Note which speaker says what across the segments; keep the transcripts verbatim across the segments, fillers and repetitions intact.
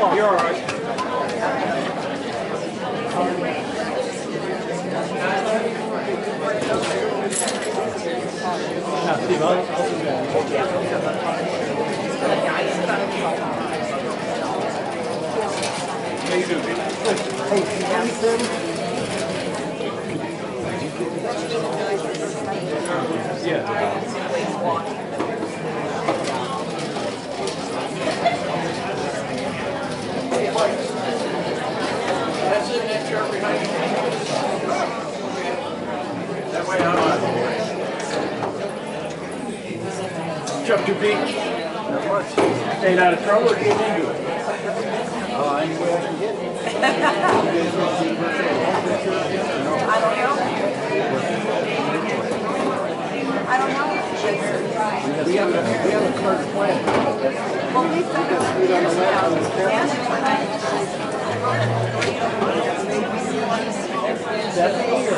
Speaker 1: You're all right. Now, Steve, I'll, I'll do that. How you doing? Hey, Sam. Yeah. That's in that chair behind you. That way I'm on. Jump to beach. Stayed out of trouble or getting into it? Oh, any way I can get it.
Speaker 2: I don't know. I don't know.
Speaker 1: We have a, we have a clear plan.
Speaker 2: Well, we've done it for years now.
Speaker 1: Seventy or?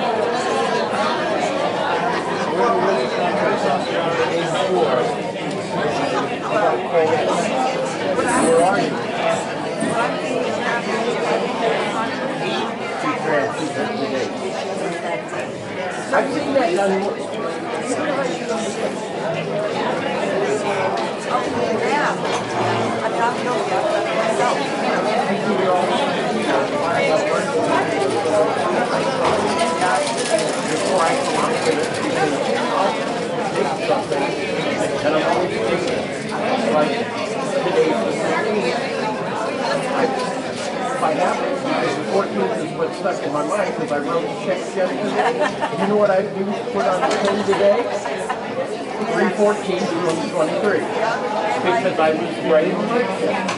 Speaker 1: We're really contracts off there eighty-four. Where are you? Two grand, two grand today. I've seen that done.
Speaker 2: Yeah. I'm not guilty of it myself.
Speaker 1: Before I come out with it, because I'll take something and I'm always thinking, like today, if I have it, the fourteenth is what's stuck in my mind because I wrote the check yesterday. You know what I do put on the pen today? three fourteen to twenty-three. Because I was writing the check.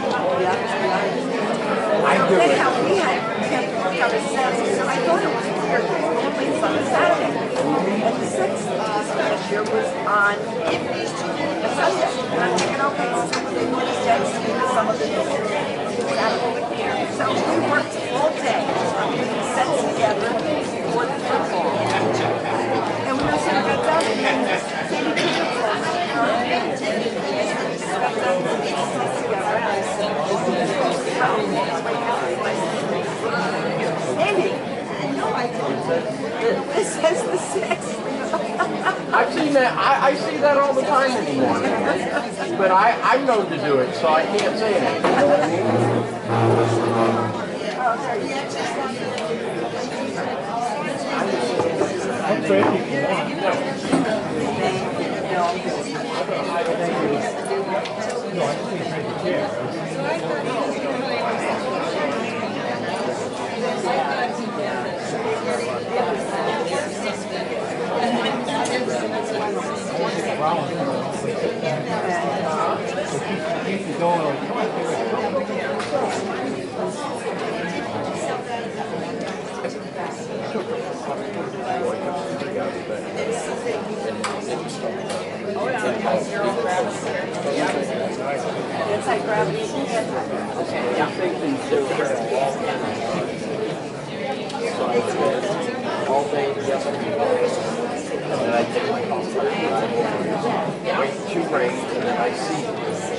Speaker 1: I do it.
Speaker 2: Anyhow, we had covered Saturday, so I thought it was weird. Only it's on a Saturday. And the sixth last year was on a Sunday. And I'm thinking, okay, so they would have said some of the Saturday. So we worked all day on getting sets together for the football. And we were sort of got done, and then Sandy took us all and got done with the sets together. And I said, Amy, no, I didn't. It says the sixth.
Speaker 1: I've seen that. I, I see that all the time anymore. But I, I know to do it, so I can't say anything. You know what I mean? I'm afraid if you want. No, I just need to take the chair.
Speaker 2: Anti-gravity.
Speaker 1: Yeah, things do. All day, and then I take my coffee, wait two rains, and then I see.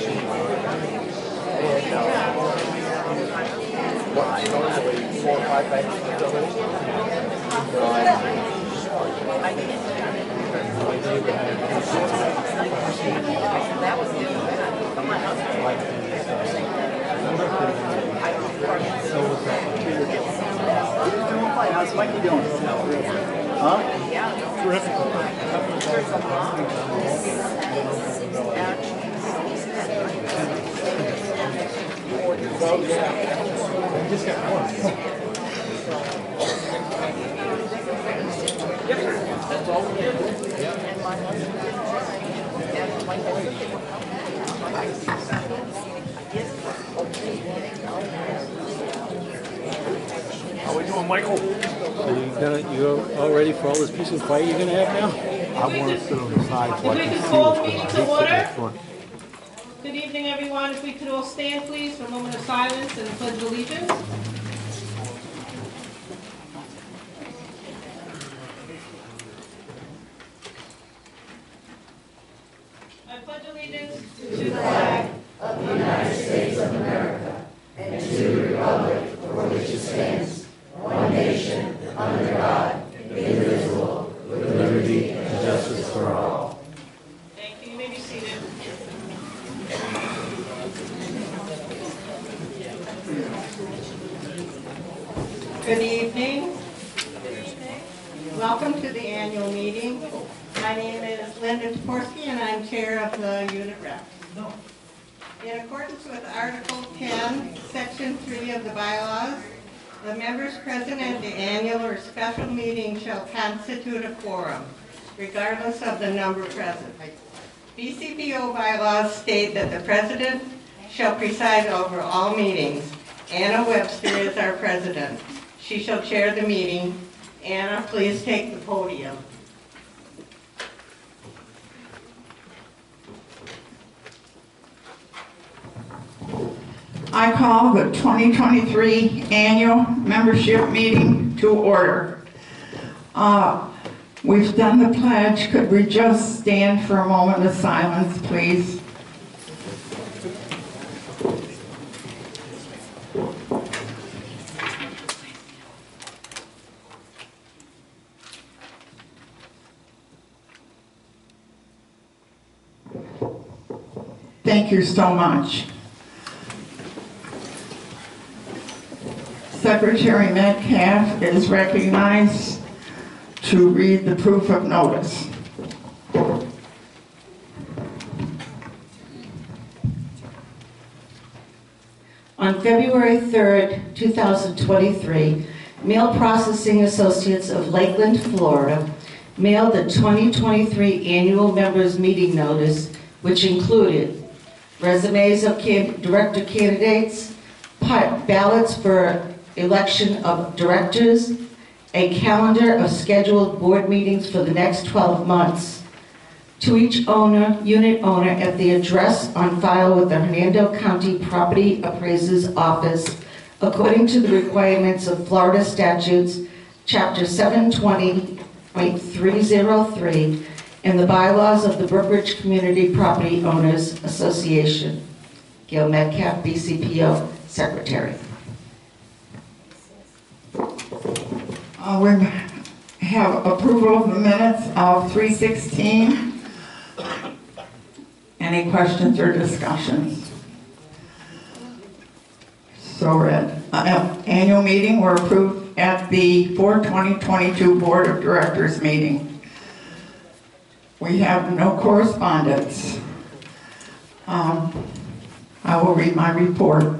Speaker 1: And uh, what I don't have a four or five bags of double. So I my neighbor had
Speaker 2: That was good. My husband.
Speaker 1: How's Mikey doing? Huh?
Speaker 2: Yeah.
Speaker 1: Terrific.
Speaker 2: There's a lot of
Speaker 1: Well, yeah. We just got one. Yep. That's all we did. Yep. And my husband. And my husband. How we doing, Michael?
Speaker 3: So you gonna you all ready for all this peace and quiet you're gonna have now?
Speaker 4: I want to sit on the side so I
Speaker 5: If we
Speaker 4: can
Speaker 5: could
Speaker 4: see
Speaker 5: call
Speaker 4: what's
Speaker 5: the
Speaker 4: going on.
Speaker 5: meeting to
Speaker 4: I hate sitting
Speaker 5: order.
Speaker 4: in front.
Speaker 5: Good evening, everyone. If we could all stand, please, for a moment of silence and pledge allegiance. I pledge allegiance to the flag
Speaker 6: of the United States of America
Speaker 5: Good evening. Welcome to the annual meeting. My name is Linda Toporski and I'm chair of the unit rep. In accordance with Article ten, Section three of the bylaws, the members present at the annual or special meeting shall constitute a quorum, regardless of the number present. B C P O bylaws state that the president shall preside over all meetings. Anna Webster is our president. She shall chair the meeting. Anna, please take the podium.
Speaker 4: I call the twenty twenty-three annual membership meeting to order. Uh, we've done the pledge. Could we just stand for a moment of silence, please? Thank you so much. Secretary Metcalf is recognized to read the proof of notice.
Speaker 6: On February third, two thousand twenty-three, Mail Processing Associates of Lakeland, Florida, mailed the twenty twenty-three annual members meeting notice, which included resumes of can director candidates, ballots for election of directors, a calendar of scheduled board meetings for the next twelve months, to each owner, unit owner at the address on file with the Hernando County Property Appraiser's Office, according to the requirements of Florida statutes, Chapter seven twenty point three oh three, and the bylaws of the Brookridge Community Property Owners Association. Gail Metcalf, B C P O, Secretary.
Speaker 4: Uh, we have approval of the minutes of three sixteen. Any questions or discussions? So read. Uh, annual meeting were approved at the four twenty twenty-two Board of Directors meeting. We have no correspondence. Um, I will read my report.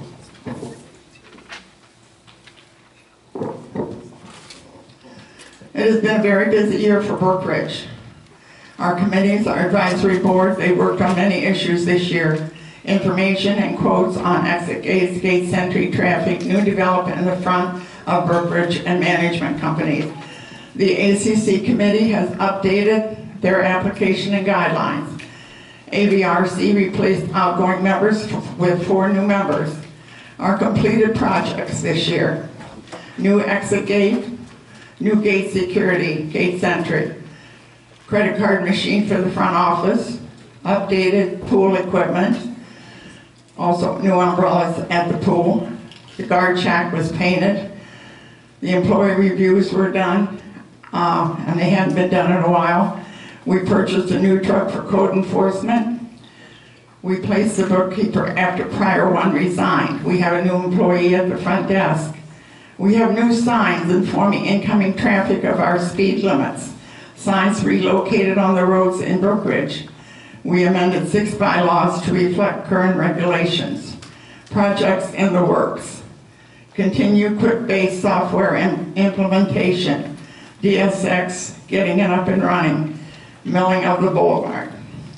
Speaker 4: It has been a very busy year for Brookridge. Our committees, our advisory board, they worked on many issues this year. Information and quotes on exit gates, gate entry, traffic, new development in the front of Brookridge and management companies. The A C C committee has updated their application and guidelines. A V R C replaced outgoing members with four new members. Our completed projects this year: new exit gate, new gate security, gate entry, credit card machine for the front office, updated pool equipment, also new umbrellas at the pool. The guard shack was painted. The employee reviews were done, uh, and they hadn't been done in a while. We purchased a new truck for code enforcement. We placed the bookkeeper after prior one resigned. We have a new employee at the front desk. We have new signs informing incoming traffic of our speed limits. Signs relocated on the roads in Brookridge. We amended six bylaws to reflect current regulations. Projects in the works. Continued quick-based software im implementation. D S X getting it up and running. Milling of the boulevard.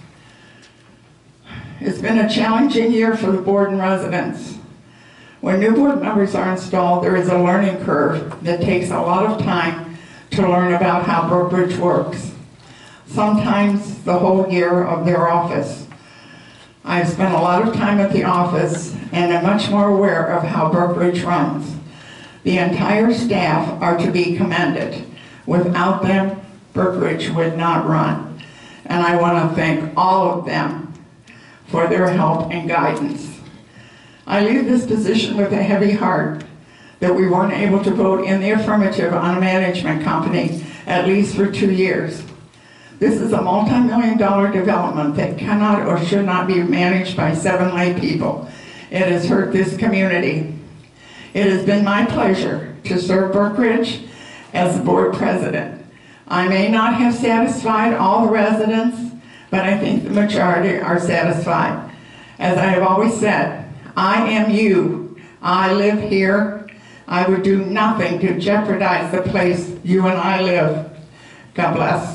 Speaker 4: It's been a challenging year for the board and residents. When new board members are installed, there is a learning curve that takes a lot of time to learn about how Brookridge works. Sometimes the whole year of their office. I've spent a lot of time at the office and am much more aware of how Brookridge runs. The entire staff are to be commended. Without them, Brookridge would not run. And I want to thank all of them for their help and guidance. I leave this position with a heavy heart that we weren't able to vote in the affirmative on a management company at least for two years. This is a multi-million dollar development that cannot or should not be managed by seven lay people. It has hurt this community. It has been my pleasure to serve Brookridge as the board president. I may not have satisfied all the residents, but I think the majority are satisfied. As I have always said, I am you. I live here. I would do nothing to jeopardize the place you and I live. God bless.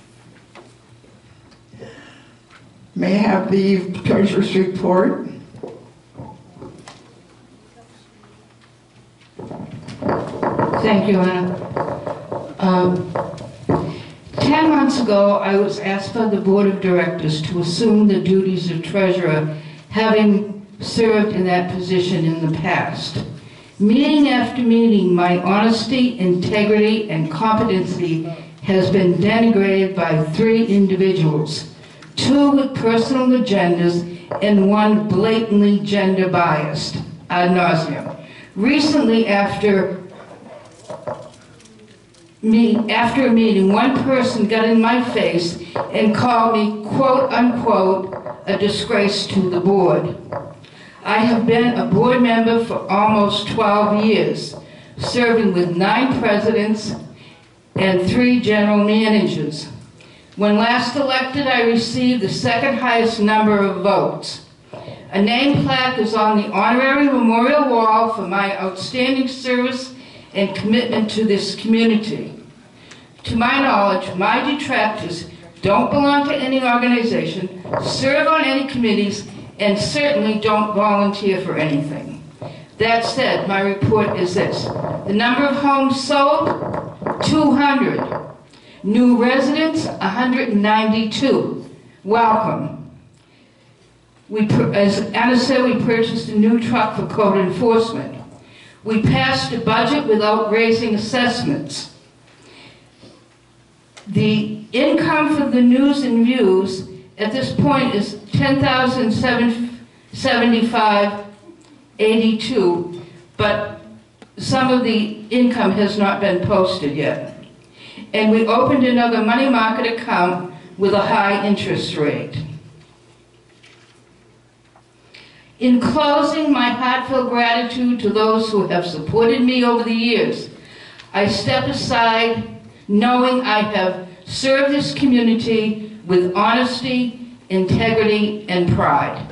Speaker 4: May I have the treasurer's report?
Speaker 6: Thank you, Anna. Um, Ten months ago, I was asked by the Board of Directors to assume the duties of treasurer, having served in that position in the past. Meeting after meeting, my honesty, integrity, and competency has been denigrated by three individuals, two with personal agendas and one blatantly gender biased, ad nauseum. Recently, after Me, after a meeting, one person got in my face and called me, quote unquote, a disgrace to the board. I have been a board member for almost twelve years, serving with nine presidents and three general managers. When last elected, I received the second highest number of votes. A name plaque is on the honorary memorial wall for my outstanding service and commitment to this community. To my knowledge, my detractors don't belong to any organization, serve on any committees, and certainly don't volunteer for anything. That said, my report is this. The number of homes sold, two hundred. New residents, one hundred ninety-two. Welcome. We, as Anna said, we purchased a new truck for code enforcement. We passed a budget without raising assessments. The income for the news and views at this point is ten thousand seventy-five dollars and eighty-two cents, but some of the income has not been posted yet. And we opened another money market account with a high interest rate. In closing, my heartfelt gratitude to those who have supported me over the years. I step aside knowing I have served this community with honesty, integrity, and pride.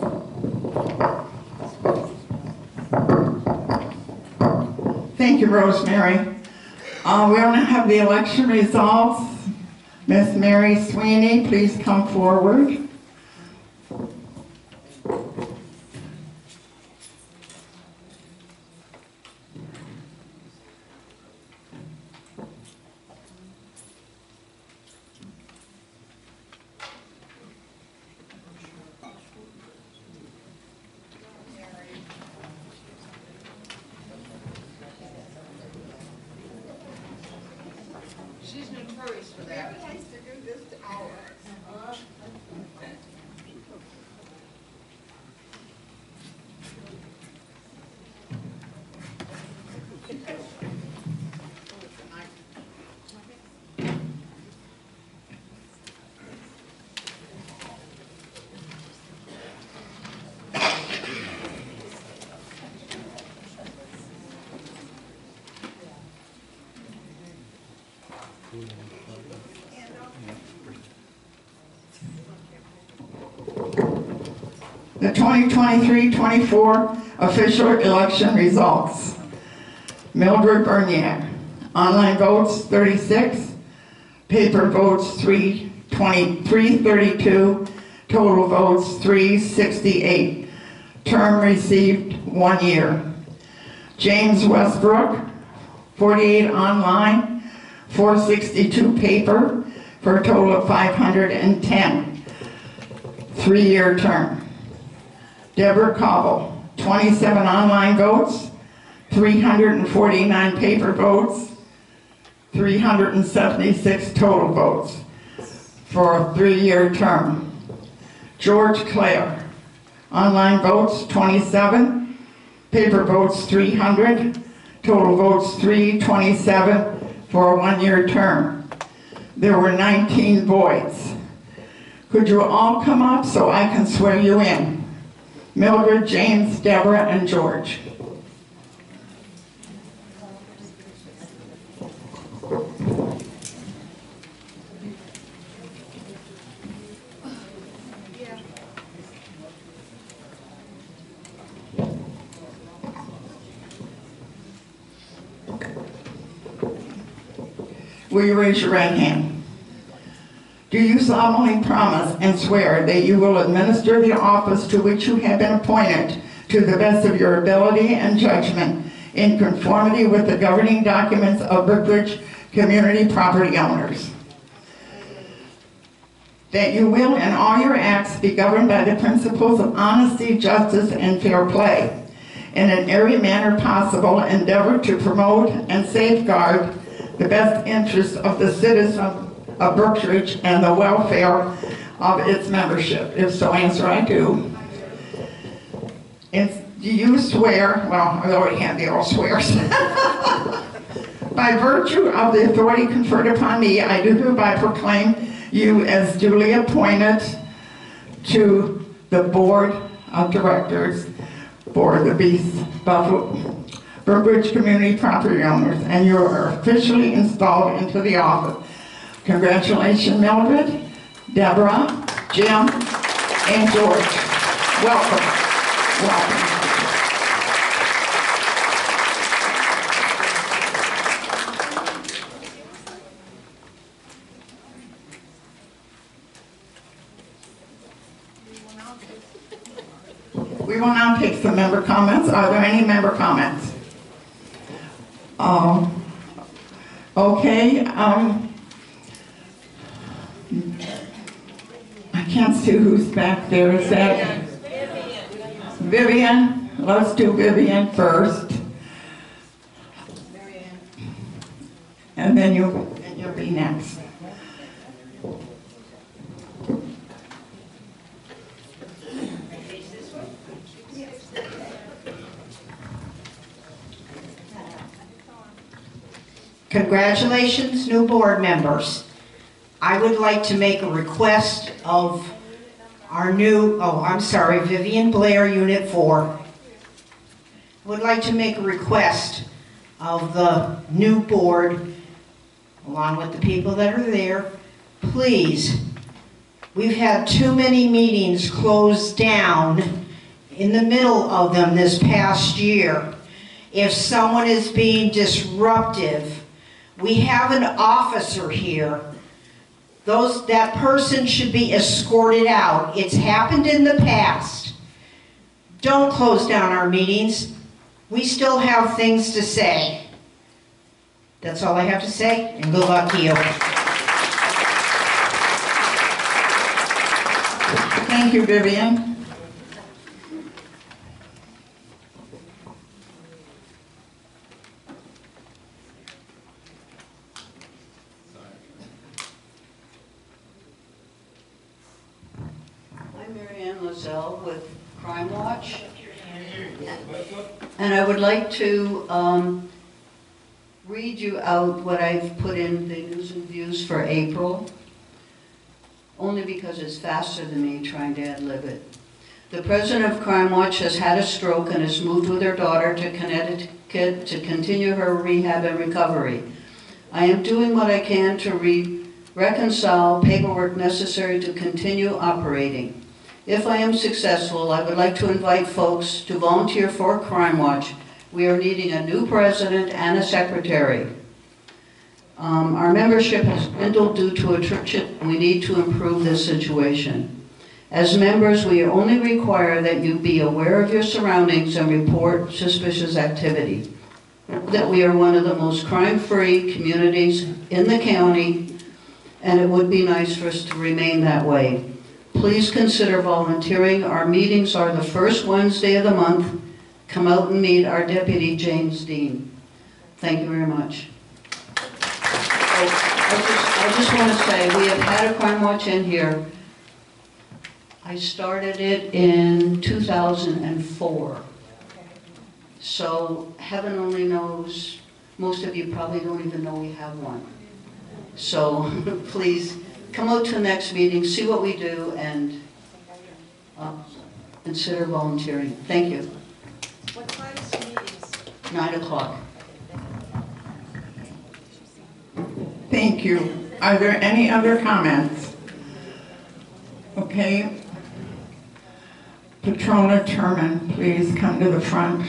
Speaker 4: Thank you, Rosemary. Uh, we only have the election results. Miss Mary Sweeney, please come forward.
Speaker 2: She's notorious for that.
Speaker 4: The twenty twenty-three twenty-four official election results. Mildred Bernier, online votes thirty-six, paper votes three twenty-three thirty-two, total votes three sixty-eight. Term received one year. James Westbrook, forty-eight online, four sixty-two paper, for a total of five hundred ten. Three-year term. Deborah Cobble, twenty-seven online votes, three hundred forty-nine paper votes, three hundred seventy-six total votes for a three-year term. George Clare, online votes twenty-seven, paper votes three hundred, total votes three twenty-seven for a one-year term. There were nineteen voids. Could you all come up so I can swear you in? Mildred, James, Deborah, and George. Will you raise your right hand? Do you solemnly promise and swear that you will administer the office to which you have been appointed to the best of your ability and judgment in conformity with the governing documents of Brookridge community property owners? That you will in all your acts be governed by the principles of honesty, justice, and fair play, and in every manner possible endeavor to promote and safeguard the best interests of the citizens of Brookridge and the welfare of its membership? If so, answer I do. And do you swear, well, I already had the all swears. By virtue of the authority conferred upon me, I do hereby proclaim you as duly appointed to the Board of Directors for the B C P O Brookridge Community Property Owners, and you are officially installed into the office. Congratulations, Mildred, Deborah, Jim, and George. Welcome. Welcome. We will now take some member comments. Are there any member comments? Um, okay. Um, I can't see who's back there. Is that Vivian? Vivian? Let's do Vivian first. And then you, and you'll be next.
Speaker 7: Congratulations, new board members. I would like to make a request of our new, oh, I'm sorry, Vivian Blair, Unit four. I would like to make a request of the new board, along with the people that are there. Please, we've had too many meetings closed down in the middle of them this past year. If someone is being disruptive, we have an officer here. Those, that person should be escorted out. It's happened in the past. Don't close down our meetings. We still have things to say. That's all I have to say, and good luck to you.
Speaker 4: Thank you, Vivian.
Speaker 8: With Crime Watch, and I would like to um, read you out what I've put in the news and views for April, only because it's faster than me trying to ad-lib it. The president of Crime Watch has had a stroke and has moved with her daughter to Connecticut to continue her rehab and recovery. I am doing what I can to re reconcile paperwork necessary to continue operating. If I am successful, I would like to invite folks to volunteer for Crime Watch. We are needing a new president and a secretary. Um, our membership has dwindled due to attrition. We need to improve this situation. As members, we only require that you be aware of your surroundings and report suspicious activity. That we are one of the most crime-free communities in the county, and it would be nice for us to remain that way. Please consider volunteering. Our meetings are the first Wednesday of the month. Come out and meet our deputy, James Dean. Thank you very much. I, I, just, I just want to say, we have had a Crime Watch in here. I started it in two thousand four. So heaven only knows, most of you probably don't even know we have one. So please, come out to the next meeting, see what we do, and uh, consider volunteering. Thank you.
Speaker 2: What time is the meetings?
Speaker 8: Nine o'clock.
Speaker 4: Thank you. Are there any other comments? Okay. Patrona Turman, please come to the front.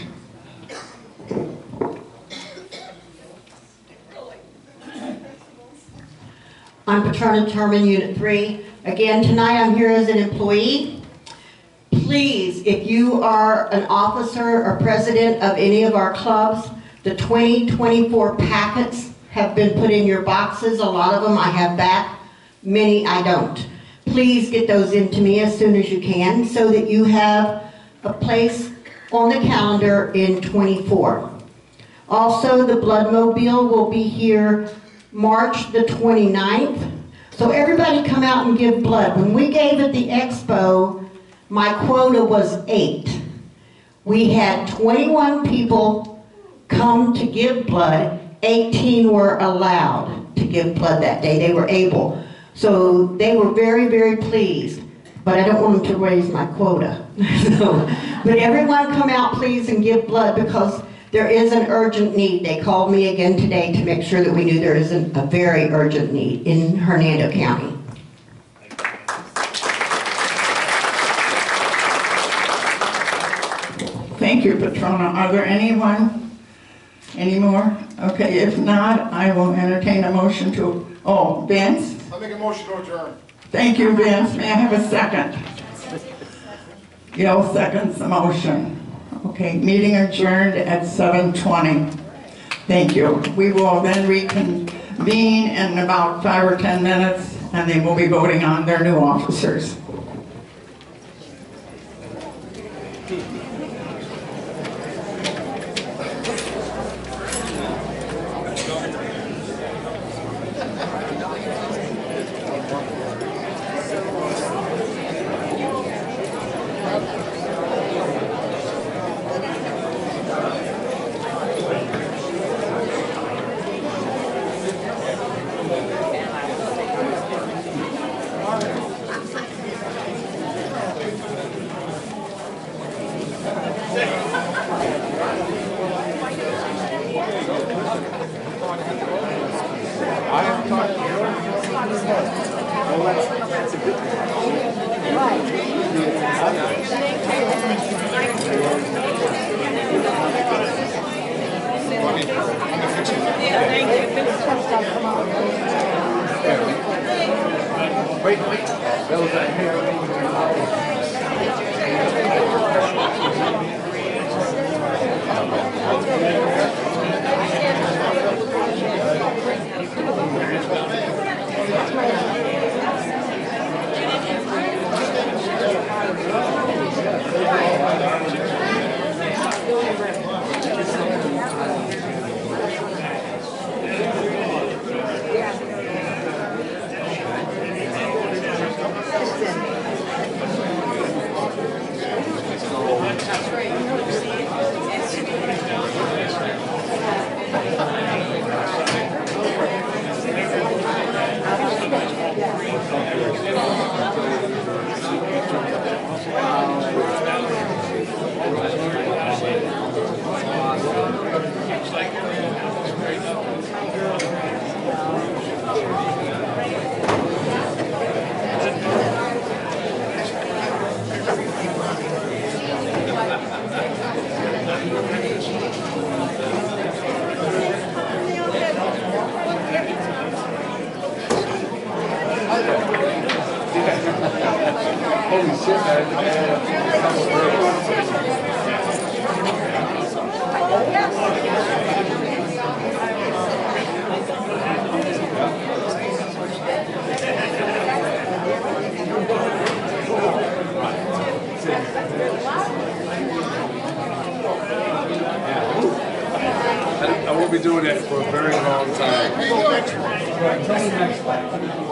Speaker 7: I'm Patrona Terman, Unit three. Again, tonight I'm here as an employee. Please, if you are an officer or president of any of our clubs, the twenty twenty-four packets have been put in your boxes. A lot of them I have back, many I don't. Please get those into me as soon as you can so that you have a place on the calendar in twenty-four. Also, the Bloodmobile will be here March the twenty-ninth. So everybody come out and give blood. When we gave at the expo, my quota was eight. We had twenty-one people come to give blood. eighteen were allowed to give blood that day. They were able. So they were very, very pleased. But I don't want them to raise my quota. So, but everyone come out, please, and give blood because there is an urgent need. They called me again today to make sure that we knew there is a very urgent need in Hernando County.
Speaker 4: Thank you, Patrona. Are there anyone? Any more? Okay, if not, I will entertain a motion to, oh, Vince?
Speaker 9: I'll make a motion to adjourn.
Speaker 4: Thank you, Vince. May I have a second? Gil seconds the motion. Okay, meeting adjourned at seven twenty. Thank you. We will then reconvene in about five or ten minutes, and they will be voting on their new officers.
Speaker 1: Wait, wait. That was that hair. Holy shit, man. I won't be doing that for a very long time. Right, until the next one.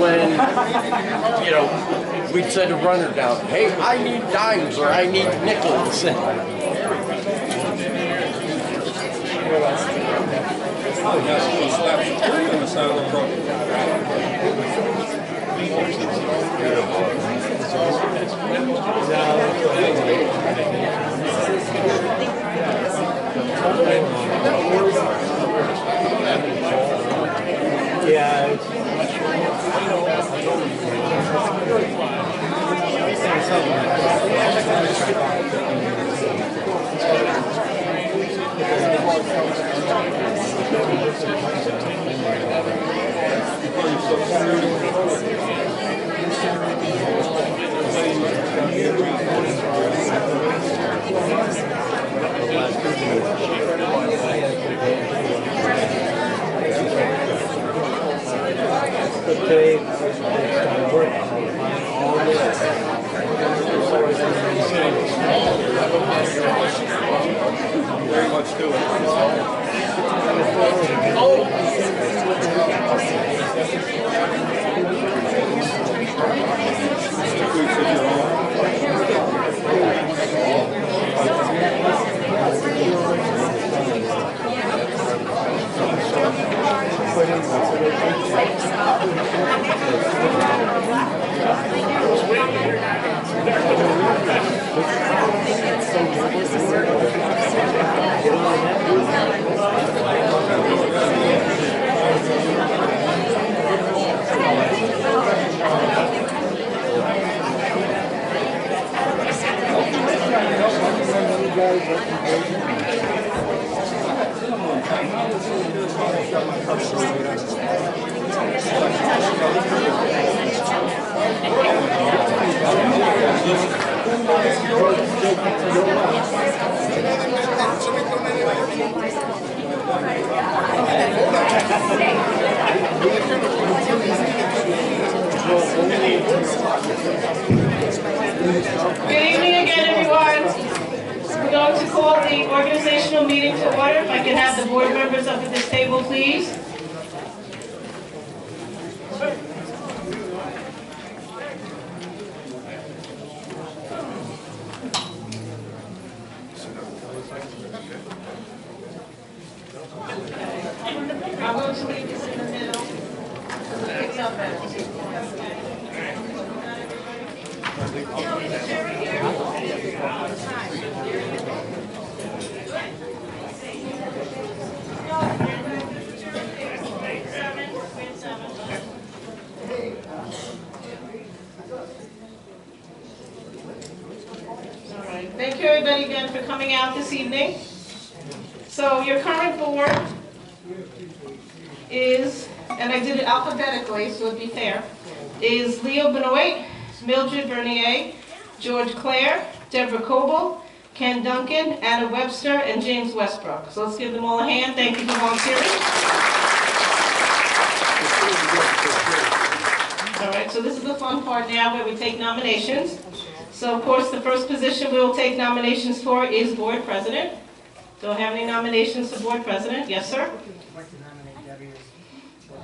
Speaker 1: when, you know, we'd send a runner down, hey, I need dimes or I need nickels.
Speaker 3: Yeah. It's, today, I work all day.
Speaker 9: Very much to it.
Speaker 10: Good evening again, everyone. We're going to call the organizational meeting to order. If I can have the board members up at this table, please. I'm going to leave this in the middle. Pick up at Thank you everybody again for coming out this evening. So your current board is, and I did it alphabetically so it'd be fair, is Leo Benoit, Mildred Bernier, George Clare, Deborah Coble, Ken Duncan, Anna Webster, and James Westbrook. So let's give them all a hand. Thank you for volunteering. All right, so this is the fun part now where we take nominations. So of course the first position we will take nominations for is board president. Do I have any nominations for board president? Yes, sir?
Speaker 11: I'd like to nominate Debbie as board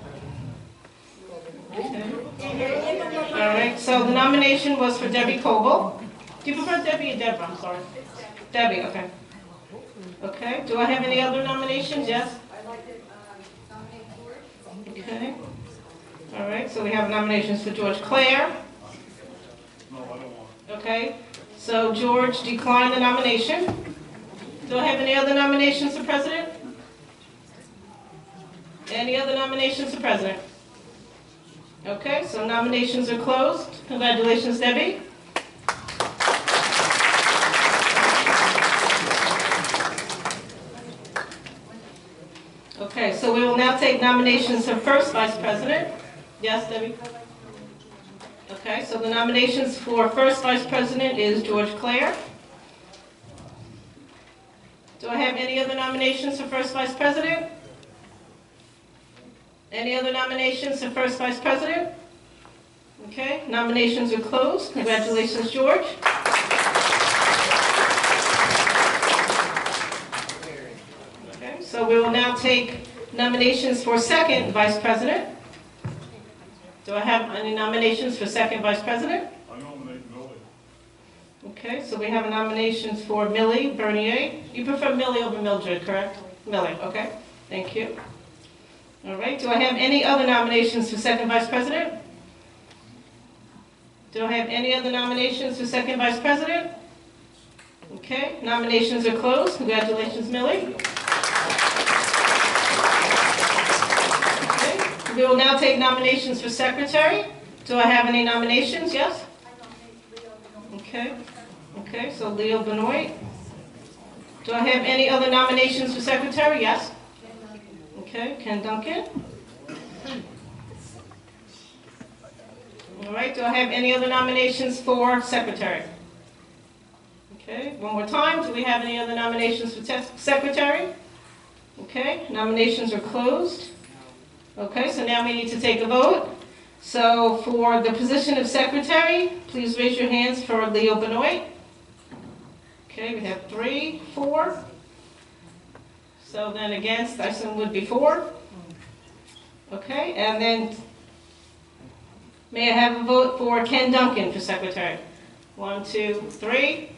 Speaker 11: president.
Speaker 10: Okay. All right, so the nomination was for Debbie Coble. Do you prefer Debbie or Deborah? I'm sorry. Debbie, okay. Okay, do I have any other nominations? Yes?
Speaker 2: I'd like to nominate George.
Speaker 10: Okay. All right, so we have nominations for George Clare.
Speaker 9: No, I don't want.
Speaker 10: Okay, so George declined the nomination. Do I have any other nominations for president? Any other nominations for president? Okay, so nominations are closed. Congratulations, Debbie. Okay, so we will now take nominations for first vice president. Yes, Debbie? Okay, so the nominations for first vice president is George Clare. Do I have any other nominations for first vice president? Any other nominations for first vice president? Okay, nominations are closed. Congratulations, George. Okay, so we will now take nominations for second vice president. Do I have any nominations for second vice president?
Speaker 9: I nominate Millie.
Speaker 10: Okay, so we have nominations for Millie Bernier. You prefer Millie over Mildred, correct? Millie, okay. Thank you. All right, do I have any other nominations for second vice president? Do I have any other nominations for second vice president? Okay, nominations are closed. Congratulations, Millie. Okay, we will now take nominations for secretary. Do I have any nominations? Yes? Okay, okay, so Leo Benoit. Do I have any other nominations for secretary? Yes? Okay, Ken Duncan. All right, do I have any other nominations for secretary? Okay, one more time, do we have any other nominations for te- secretary? Okay, nominations are closed. Okay, so now we need to take a vote. So for the position of secretary, please raise your hands for Leo Benoit. Okay, we have three, four. So then against, I assume would be four. Okay, and then may I have a vote for Ken Duncan for secretary? One, two, three.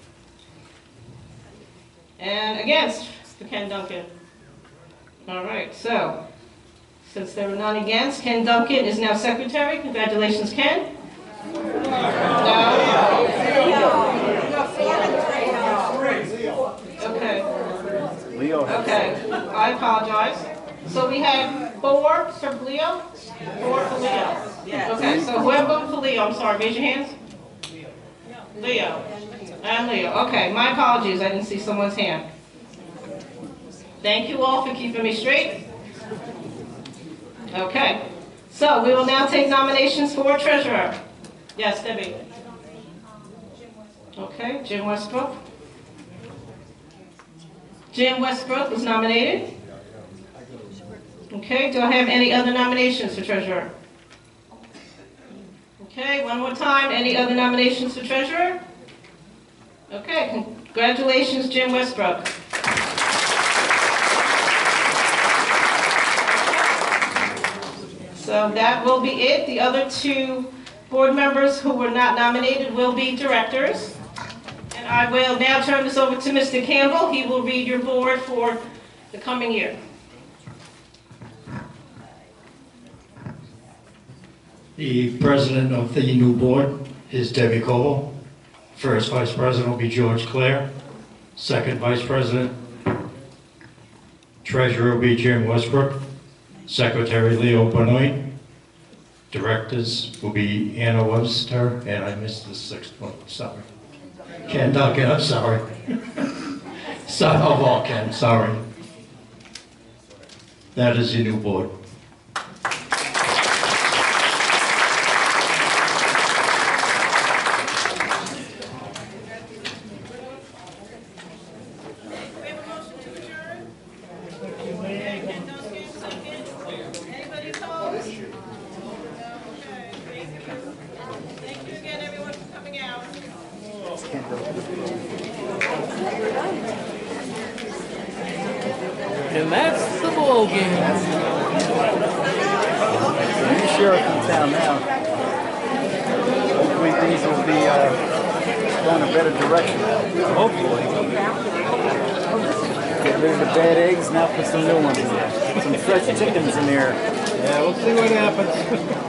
Speaker 10: And against for Ken Duncan. All right, so since there were none against, Ken Duncan is now secretary. Congratulations, Ken. No? Okay.
Speaker 1: Leo has
Speaker 10: Okay, I apologize. So we had four for Leo, four for Leo. Okay, so whoever voted for Leo, I'm sorry, raise your hands. Leo, and Leo. Okay, my apologies, I didn't see someone's hand. Thank you all for keeping me straight. Okay, so we will now take nominations for treasurer. Yes, Debbie. Okay, Jim Westbrook. Jim Westbrook was nominated. Okay, do I have any other nominations for treasurer? Okay, one more time, any other nominations for treasurer? Okay, congratulations, Jim Westbrook. So that will be it. The other two board members who were not nominated will be directors. And I will now turn this over to Mister Campbell. He will read your board for the coming year.
Speaker 12: The president of the new board is Debbie Coble. First vice president will be George Clare. Second vice president, treasurer will be Jim Westbrook. Secretary Leo Benoit. Directors will be Anna Webster, and I missed the sixth one, sorry. Ken Duncan, I'm sorry. Son of all Ken, sorry. That is your new board.
Speaker 3: And that's the ball game.
Speaker 13: New sheriff in town now. Hopefully things will be uh, going a better direction.
Speaker 3: Hopefully.
Speaker 13: Get rid of the bad eggs, now put some new ones in there. Some fresh chickens in there.
Speaker 3: Yeah, we'll see what happens.